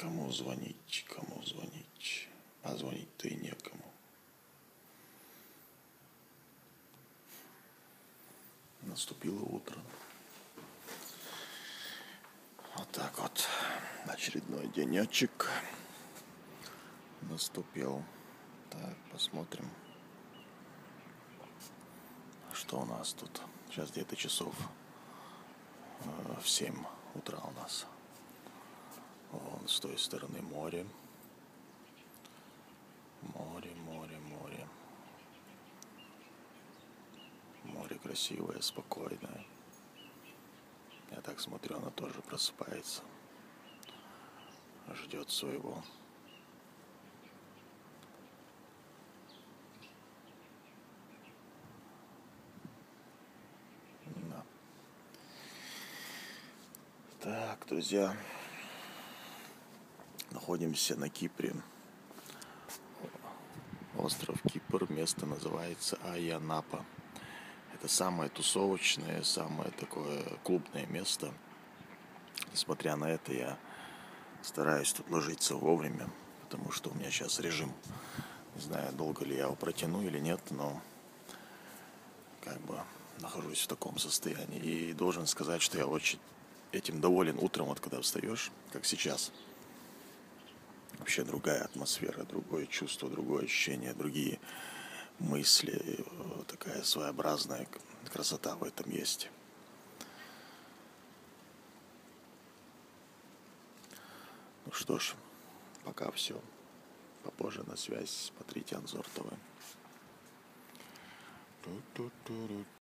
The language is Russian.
Кому звонить, кому звонить, а звонить-то и некому. Наступило утро. Вот так вот. Очередной денечек наступил. Так, посмотрим, что у нас тут. Сейчас где-то часов в 7 утра у нас. Вон с той стороны море. Море, море, море. Море красивое, спокойное. Я так смотрю, оно тоже просыпается. Ждет своего. Да. Так, друзья. Находимся на Кипре. Остров Кипр. Место называется Айя-Напа. Это самое тусовочное, самое такое клубное место. Несмотря на это, я стараюсь тут ложиться вовремя, потому что у меня сейчас режим. Не знаю, долго ли я его протяну или нет, но как бы нахожусь в таком состоянии. И должен сказать, что я очень этим доволен утром, вот когда встаешь, как сейчас. Вообще другая атмосфера, другое чувство, другое ощущение, другие мысли, такая своеобразная красота в этом есть. Ну что ж, пока все. Попозже на связь. Смотрите Анзор ТВ.